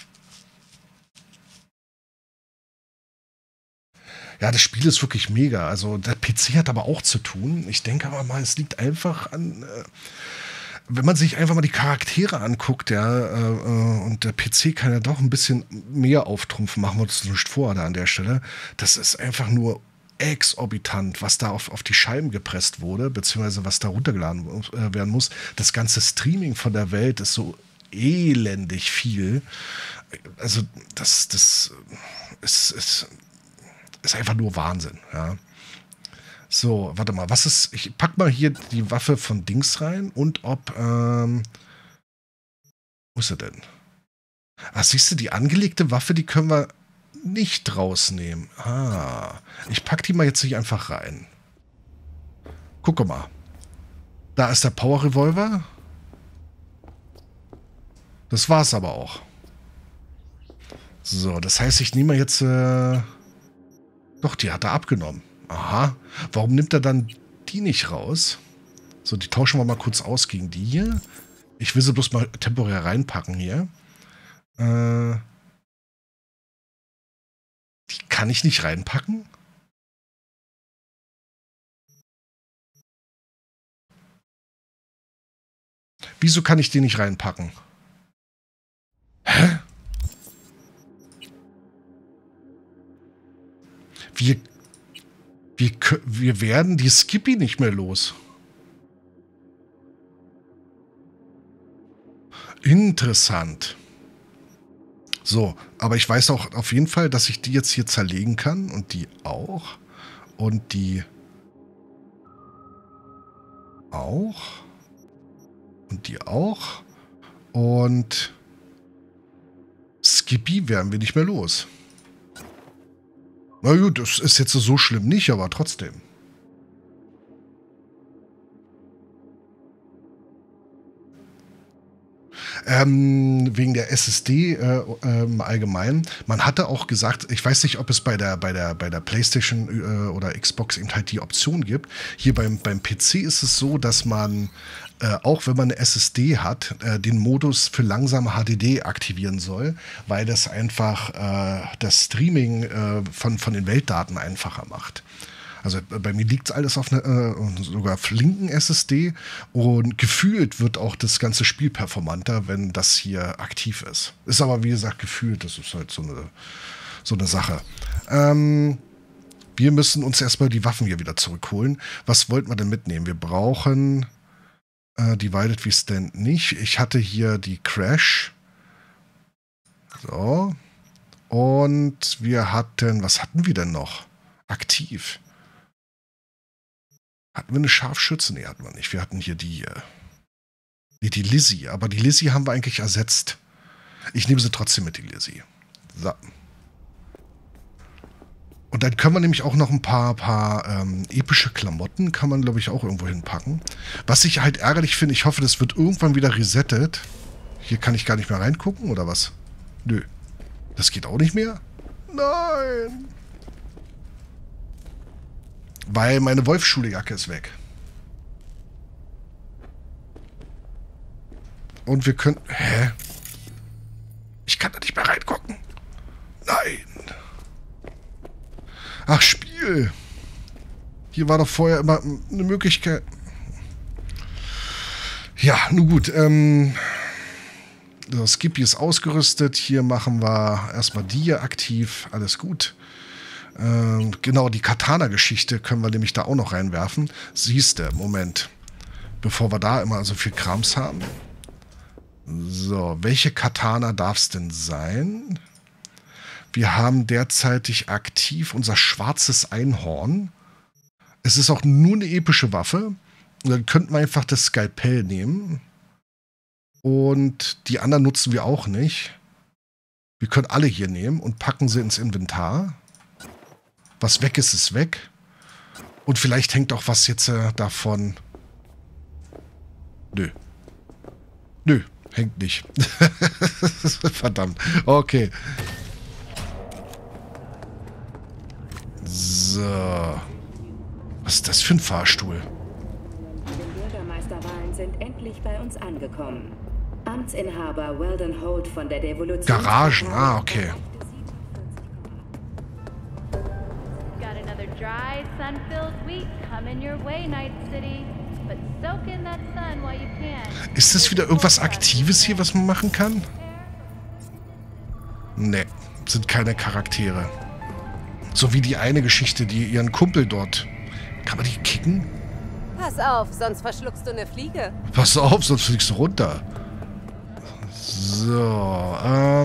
Ja, das Spiel ist wirklich mega. Also der PC hat aber auch zu tun. Ich denke aber mal, es liegt einfach an, wenn man sich einfach mal die Charaktere anguckt, ja, und der PC kann ja doch ein bisschen mehr auftrumpfen, machen wir uns nicht vor da an der Stelle. Das ist einfach nur exorbitant, was da auf die Scheiben gepresst wurde, beziehungsweise was da runtergeladen werden muss. Das ganze Streaming von der Welt ist so elendig viel. Also das ist einfach nur Wahnsinn, ja. So, warte mal, was ist... Ich pack mal hier die Waffe von Dings rein und ob... wo ist sie denn? Ach, siehst du, die angelegte Waffe, die können wir nicht rausnehmen. Ah, ich pack die mal jetzt nicht einfach rein. Guck mal. Da ist der Power Revolver. Das war's aber auch. So, das heißt, ich nehme jetzt... Doch, die hat er abgenommen. Aha. Warum nimmt er dann die nicht raus? So, die tauschen wir mal kurz aus gegen die hier. Ich will sie bloß mal temporär reinpacken hier. Die kann ich nicht reinpacken? Wieso kann ich die nicht reinpacken? Hä? Wir werden die Skippy nicht mehr los. Interessant. So, aber ich weiß auch auf jeden Fall, dass ich die jetzt hier zerlegen kann und die auch. Und die auch. Und die auch. Und Skippy werden wir nicht mehr los. Na gut, das ist jetzt so schlimm nicht, aber trotzdem. Wegen der SSD im Allgemeinen. Man hatte auch gesagt, ich weiß nicht, ob es bei der PlayStation oder Xbox eben halt die Option gibt. Hier beim PC ist es so, dass man auch wenn man eine SSD hat, den Modus für langsame HDD aktivieren soll, weil das einfach das Streaming von den Weltdaten einfacher macht. Also bei mir liegt alles auf einer sogar flinken SSD und gefühlt wird auch das ganze Spiel performanter, wenn das hier aktiv ist. Ist aber wie gesagt gefühlt, das ist halt so eine Sache. Wir müssen uns erstmal die Waffen hier wieder zurückholen. Was wollten wir denn mitnehmen? Wir brauchen Divided We Stand nicht. Ich hatte hier die Crash. So. Und wir hatten, was hatten wir denn noch? Aktiv. Hatten wir eine Scharfschütze? Nee, hatten wir nicht. Wir hatten hier die Lizzie. Aber die Lizzie haben wir eigentlich ersetzt. Ich nehme sie trotzdem mit, die Lizzie. So. Und dann können wir nämlich auch noch ein paar epische Klamotten, kann man, glaube ich, auch irgendwo hinpacken. Was ich halt ärgerlich finde, ich hoffe, das wird irgendwann wieder resettet. Hier kann ich gar nicht mehr reingucken, oder was? Nö. Das geht auch nicht mehr? Nein! Weil meine Wolfsschuljacke ist weg. Und wir können... Hä? Ich kann da nicht mehr reingucken. Nein. Ach, Spiel. Hier war doch vorher immer eine Möglichkeit. Ja, nun gut. Das Skippy ist ausgerüstet. Hier machen wir erstmal die hier aktiv. Alles gut. Genau, die Katana-Geschichte können wir nämlich da auch noch reinwerfen. Siehste, Moment. Bevor wir da immer so viel Krams haben. So, welche Katana darf es denn sein? Wir haben derzeitig aktiv unser schwarzes Einhorn. Es ist auch nur eine epische Waffe. Und dann könnten wir einfach das Skalpell nehmen. Und die anderen nutzen wir auch nicht. Wir können alle hier nehmen und packen sie ins Inventar. Was weg ist, ist weg. Und vielleicht hängt auch was jetzt davon. Nö. Nö, hängt nicht. Verdammt. Okay. So. Was ist das für ein Fahrstuhl? Die Bürgermeisterwahlen sind endlich bei uns angekommen. Amtsinhaber Weldon Holt von der Devolution. Garagen, okay. Got another dry, sun-filled week coming your way, Night City. But soak in that sun while you can. Ist das wieder irgendwas Aktives hier, was man machen kann? Ne, sind keine Charaktere. So wie die eine Geschichte, die ihren Kumpel dort... Kann man die kicken? Pass auf, sonst verschluckst du eine Fliege. Pass auf, sonst fliegst du runter. So,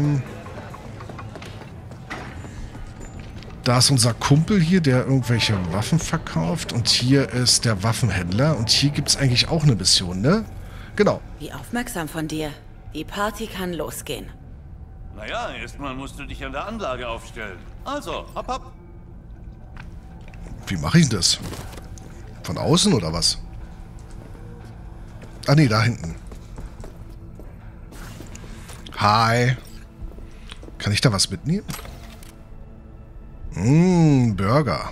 da ist unser Kumpel hier, der irgendwelche Waffen verkauft. Und hier ist der Waffenhändler. Und hier gibt es eigentlich auch eine Mission, ne? Genau. Wie aufmerksam von dir. Die Party kann losgehen. Naja, erstmal musst du dich an der Anlage aufstellen. Also, hopp, hopp. Wie mache ich das? Von außen oder was? Ah, nee, da hinten. Hi. Kann ich da was mitnehmen? Burger.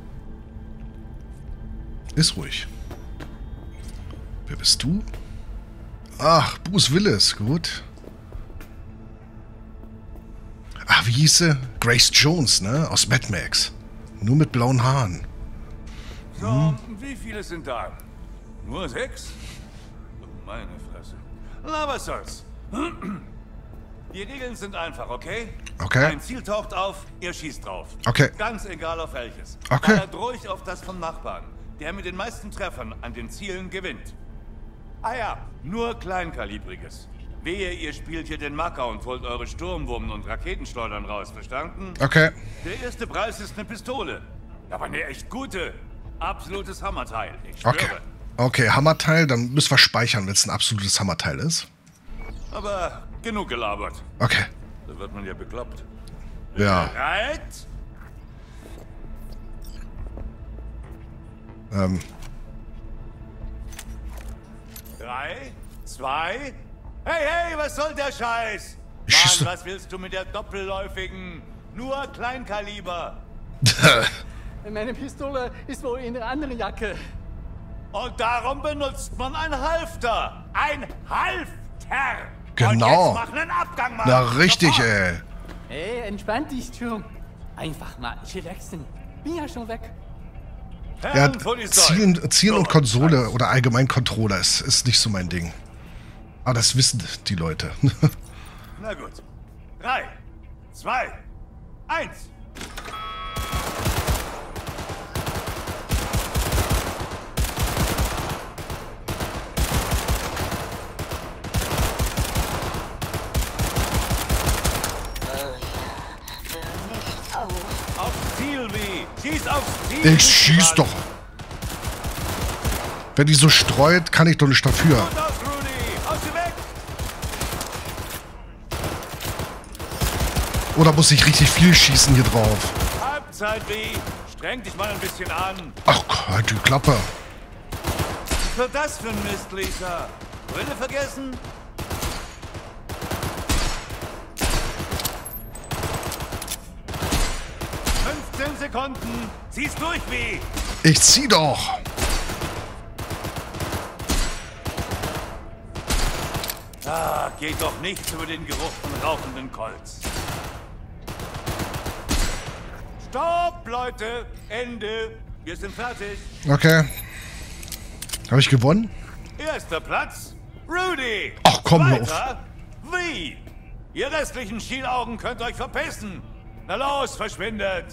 Ist ruhig. Wer bist du? Ach, Bruce Willis. Gut. Ach, wie hieß sie? Grace Jones, ne? Aus Mad Max. Nur mit blauen Haaren. So, wie viele sind da? Nur 6? Meine Fresse. Na, was soll's. Die Regeln sind einfach, okay? Okay. Ein Ziel taucht auf, ihr schießt drauf. Okay. Ganz egal auf welches. Okay. Ballert ruhig auf das vom Nachbarn. Der mit den meisten Treffern an den Zielen gewinnt. Ah ja, nur Kleinkalibriges. Wehe, ihr spielt hier den Macker und holt eure Sturmwurmen und Raketenschleudern raus, verstanden? Okay. Der erste Preis ist eine Pistole. Aber eine echt gute. Absolutes Hammerteil, ich schwöre. Okay. Okay, Hammerteil, dann müssen wir speichern, wenn es ein absolutes Hammerteil ist. Aber genug gelabert. Okay. Da wird man ja bekloppt. Ja. Bereit? 3, 2... Hey, was soll der Scheiß? Mann, was willst du mit der doppelläufigen? Nur Kleinkaliber. Meine Pistole ist wohl in der anderen Jacke. Und darum benutzt man ein Halfter. Ein Halfter. Genau. Und jetzt mach einen Abgang, Mann. Na, richtig, ey. Hey, entspann dich, Turm. Einfach mal chillaxen. Bin ja schon weg. Ja, Zielen und Konsole oder allgemein Controller ist nicht so mein Ding. Aber das wissen die Leute. Na gut. 3, 2, 1. Ich schieß doch. Wenn die so streut, kann ich doch nicht dafür. Oder muss ich richtig viel schießen hier drauf? Halbzeit, wie? Streng dich mal ein bisschen an. Ach Gott, die Klappe. Was wird das für ein Mist, Lisa? Brille vergessen? Sekunden. Zieh's durch, wie? Ich zieh doch. Ah, geht doch nichts über den Geruch von rauchenden Colts. Stopp, Leute. Ende. Wir sind fertig. Okay. Habe ich gewonnen? Erster Platz. Rudy. Ach komm, hör auf. Wie? Ihr restlichen Schielaugen könnt euch verpissen. Na los, verschwindet.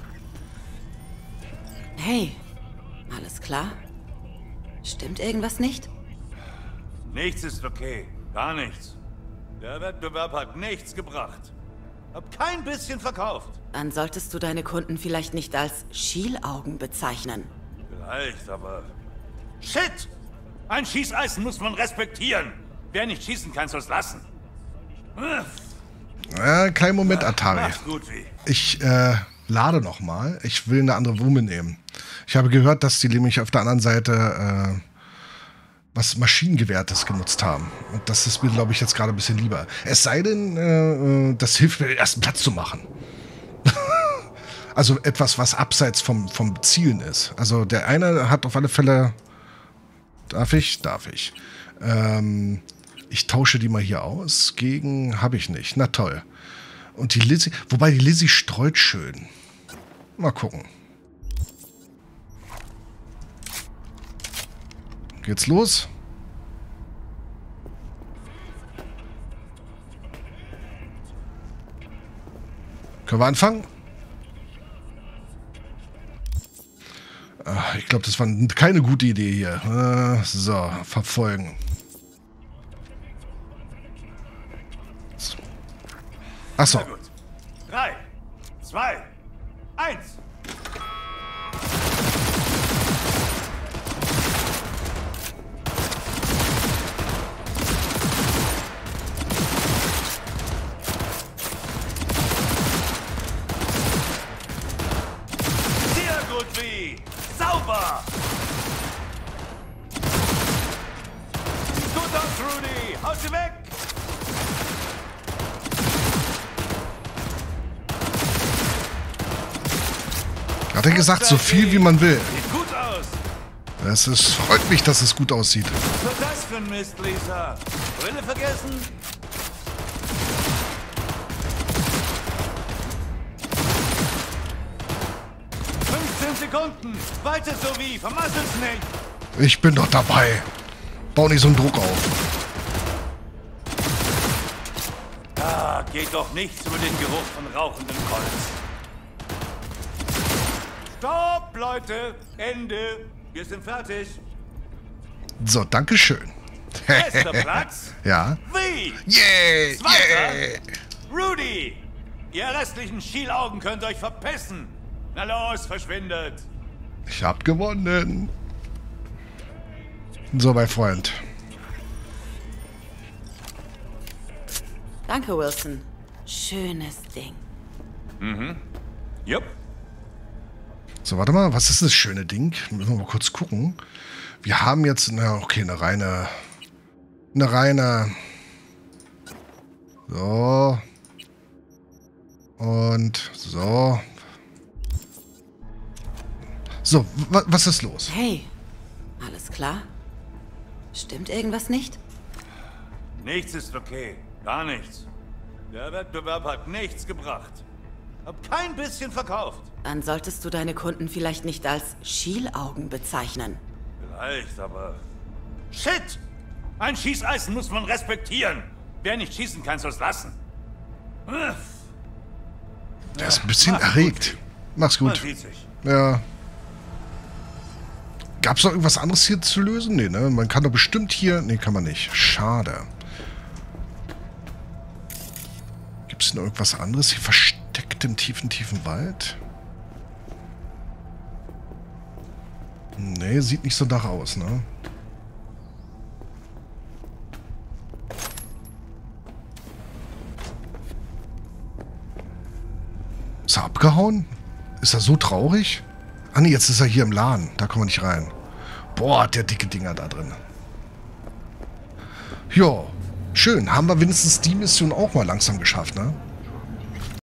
Hey, alles klar? Stimmt irgendwas nicht? Nichts ist okay. Gar nichts. Der Wettbewerb hat nichts gebracht. Hab kein bisschen verkauft. Dann solltest du deine Kunden vielleicht nicht als Schielaugen bezeichnen. Vielleicht, aber... Shit! Ein Schießeisen muss man respektieren. Wer nicht schießen kann, soll's lassen. Kleinen Moment, Atari. Mach's gut, wie. Ich lade noch mal. Ich will eine andere Wumme nehmen. Ich habe gehört, dass die nämlich auf der anderen Seite was Maschinengewehrtes genutzt haben. Und das ist mir, glaube ich, jetzt gerade ein bisschen lieber. Es sei denn, das hilft mir, den ersten Platz zu machen. Also etwas, was abseits vom Zielen ist. Also der eine hat auf alle Fälle... Darf ich? Darf ich. Ich tausche die mal hier aus gegen... Habe ich nicht. Na toll. Und die Lizzie... Wobei die Lizzie streut schön. Mal gucken. Geht's los? Können wir anfangen? Ich glaube, das war keine gute Idee hier. So, verfolgen. Achso. 3, 2, 1. Sehr gut, wie? Sauber! Gut aus, Rudy! Haut sie weg! Hat er gesagt, so viel wie man will. Sieht gut aus. Freut mich, dass es gut aussieht. Was ist das für ein Mist, Lisa? Brille vergessen? Sekunden. Weiter so wie. Vermassel's nicht. Ich bin doch dabei. Bau nicht so einen Druck auf. Ah, geht doch nichts über den Geruch von rauchenden Colts. Stopp, Leute. Ende. Wir sind fertig. So, dankeschön. Erster Platz. Ja. Wie? Yeah, Zweiter. yeah. Rudy. Ihr restlichen Schielaugen könnt euch verpissen. Na los, verschwindet. Ich hab gewonnen. So, mein Freund. Danke, Wilson. Schönes Ding. Mhm. Jupp. So, warte mal, was ist das schöne Ding? Müssen wir mal kurz gucken. Wir haben jetzt, eine reine... So. Und so. So, was ist los? Hey, alles klar? Stimmt irgendwas nicht? Nichts ist okay. Gar nichts. Der Wettbewerb hat nichts gebracht. Hab kein bisschen verkauft. Dann solltest du deine Kunden vielleicht nicht als Schielaugen bezeichnen. Vielleicht, aber... Shit! Ein Schießeisen muss man respektieren. Wer nicht schießen kann, soll's lassen. Der ist ein bisschen erregt. Mach's gut. Man sieht sich. Ja. Gab's noch irgendwas anderes hier zu lösen? Nee, ne? Man kann doch bestimmt hier... Nee, kann man nicht. Schade. Gibt's noch irgendwas anderes? Hier versteckt im tiefen Wald? Nee, sieht nicht so nach aus, ne? Ist er abgehauen? Ist er so traurig? Ah ne, jetzt ist er hier im Laden. Da kommen wir nicht rein. Boah, hat der dicke Dinger da drin. Ja, schön. Haben wir wenigstens die Mission auch mal langsam geschafft, ne?